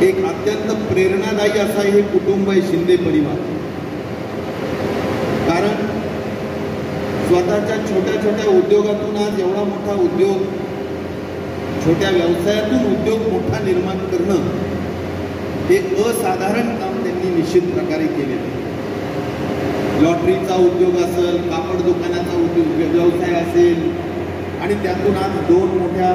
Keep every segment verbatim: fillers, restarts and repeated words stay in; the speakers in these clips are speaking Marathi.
एक अत्यंत प्रेरणादायी असा हे कुटुंब आहे शिंदे परिवार. कारण स्वतःच्या छोट्या छोट्या उद्योगातून आज एवढा मोठा उद्योग, छोट्या व्यवसायातून उद्योग मोठा निर्माण करणं हे असाधारण काम त्यांनी निश्चित प्रकारे केलेलं आहे. लॉटरीचा उद्योग असेल, कापड दुकानाचा उद्योग व्यवसाय असेल आणि त्यातून आज दोन मोठ्या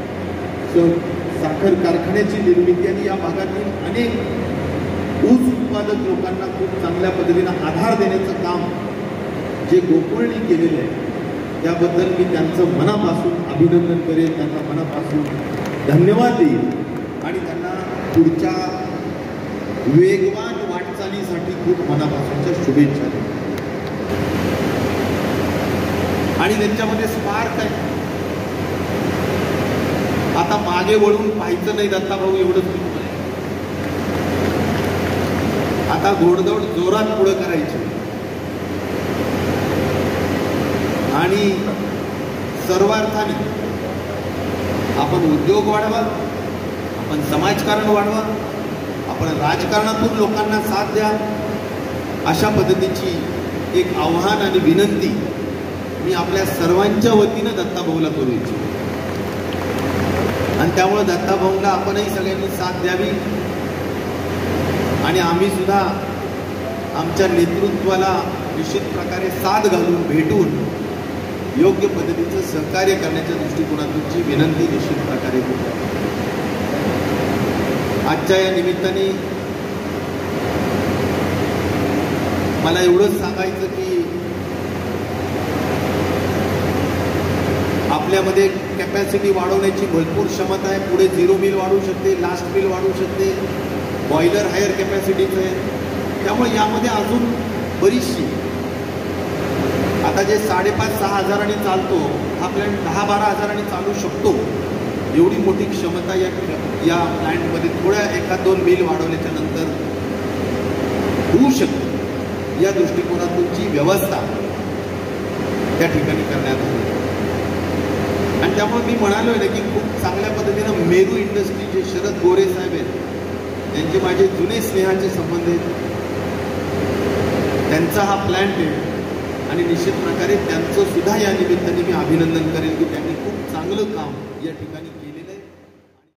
साखर कारखान्याची निर्मिती आणि या भागातील अनेक ऊस उत्पादक लोकांना खूप चांगल्या पद्धतीनं आधार देण्याचं काम जे गोकुळनी केलेलं आहे त्याबद्दल मी त्यांचं मनापासून अभिनंदन करेन, त्यांना मनापासून धन्यवाद देईन आणि त्यांना पुढच्या वेगवान वाटचालीसाठी खूप मनापासूनच्या शुभेच्छा देईन. आणि त्यांच्यामध्ये स्पार्क आहे. आता मागे वळून पाहायचं नाही दत्ताभाऊ, एवढंच चुकलं आहे. आता घोडदौड जोरात पुढे करायची आणि सर्वार्थाने आपण उद्योग वाढवा, आपण समाजकारण वाढवा, आपण राजकारणातून लोकांना साथ द्या, अशा पद्धतीची एक आव्हान आणि विनंती मी आपल्या सर्वांच्या वतीनं दत्ताभाऊला करू इच्छितो. आणि त्यामुळे दत्ताभाऊला आपणही सगळ्यांनी साथ द्यावी आणि आम्ही सुद्धा आमच्या नेतृत्वाला निश्चित प्रकारे साथ घालून भेटून योग्य पद्धतीचं सहकार्य करण्याच्या दृष्टिकोनातूनची विनंती निश्चित प्रकारे होती. आजच्या या निमित्ताने मला एवढंच सांगायचं की आपल्यामध्ये कॅपॅसिटी वाढवण्याची भरपूर क्षमता आहे. पुढे झिरो मिल वाढू शकते, लास्ट मिल वाढू शकते, बॉयलर हायर कॅपॅसिटीचं आहे. त्यामुळे यामध्ये अजून बरीचशी, आता जे साडेपाच सहा हजारांनी चालतो हा प्लॅन्ट दहा बारा हजारांनी चालू शकतो, एवढी मोठी क्षमता या या प्लॅन्टमध्ये थोड्या एखाद दोन मिल वाढवल्याच्या नंतर होऊ शकते. या दृष्टिकोनातूनची व्यवस्था त्या ठिकाणी करण्यात आली. आणि त्यामुळे मी म्हणालो आहे ना की खूप चांगल्या पद्धतीनं मेरू इंडस्ट्री, जे शरद गोरे साहेब आहेत, त्यांचे माझे जुने स्नेहाचे संबंध आहेत, त्यांचा हा प्लॅन्ट आहे आणि निश्चित प्रकारे त्यांचं सुद्धा या निमित्ताने मी अभिनंदन करेन की त्यांनी खूप चांगलं काम या ठिकाणी केलं.